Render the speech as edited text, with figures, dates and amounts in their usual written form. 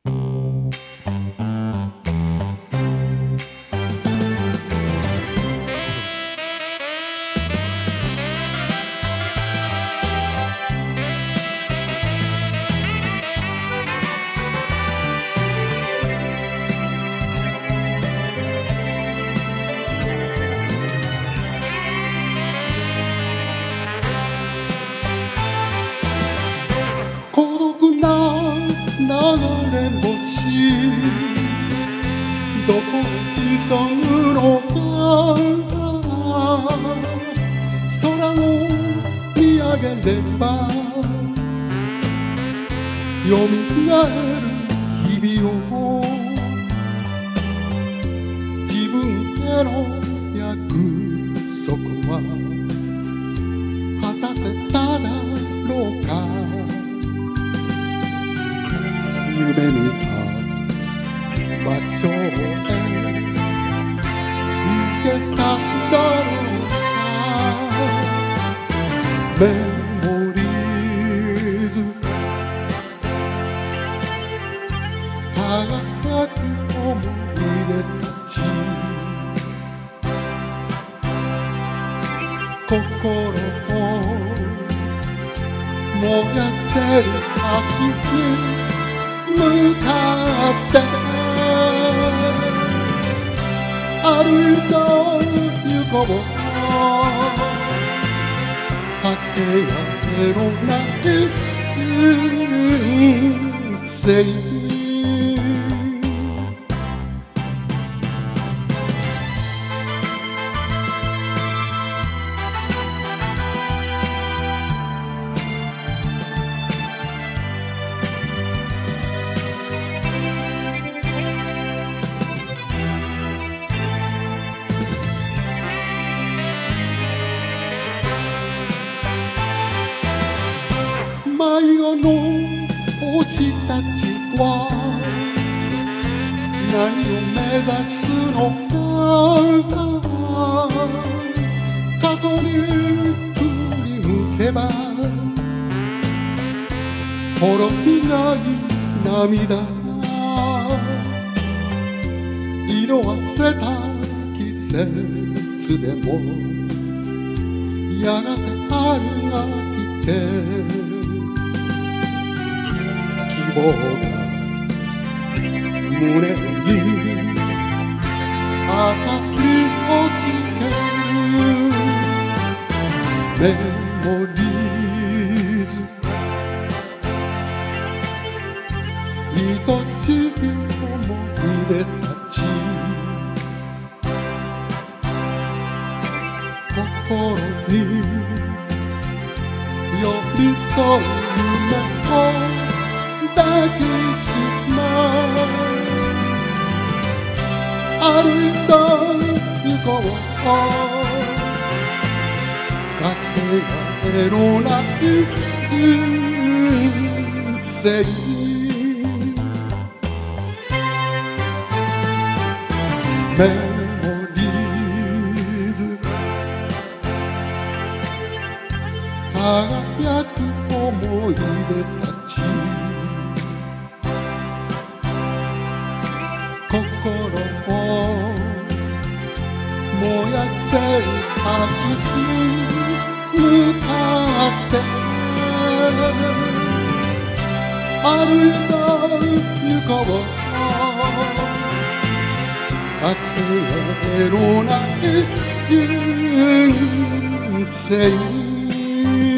孤独な流れ星、どこへ急ぐのか。空を見上げればよみがえる日々を、自分への約束は果たせただろうか。夢見た場所へ行けただろうか。メモリーズ輝く思い出たち、心を燃やせる足に向かって歩いて行こう。かけがえのない人生。迷子の星たちは何を目指すのか。過去に振り向けば滅びない涙が色あせた季節でもやがて春が来て希望が胸に明かりをつける。メモリーズ愛しい思い出たち、心に寄り添う夢を抱きしまう。歩いて行こう。かけがえのない人生。メモリーズ輝く思い出たち、心を燃やせる明日に向かって歩いて行こう。かけがえのない人生。